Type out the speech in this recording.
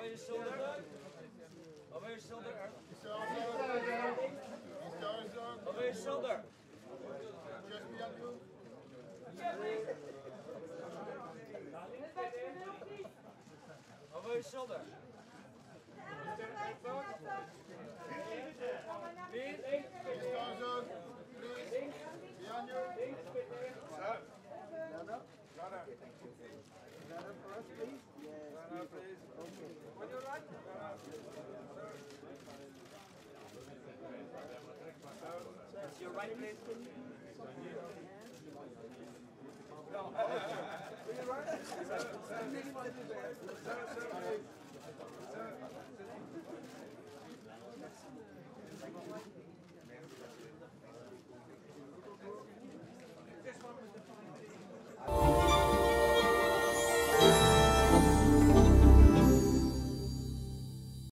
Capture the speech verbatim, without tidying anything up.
Over your shoulder. Over your shoulder. Over your shoulder. Just behind you. Over your shoulder. Feet. Please. Behind you. Ladder first, please. Yes. Ladder, please. Okay. On your right. That's your right, please. No. On your right. This one was the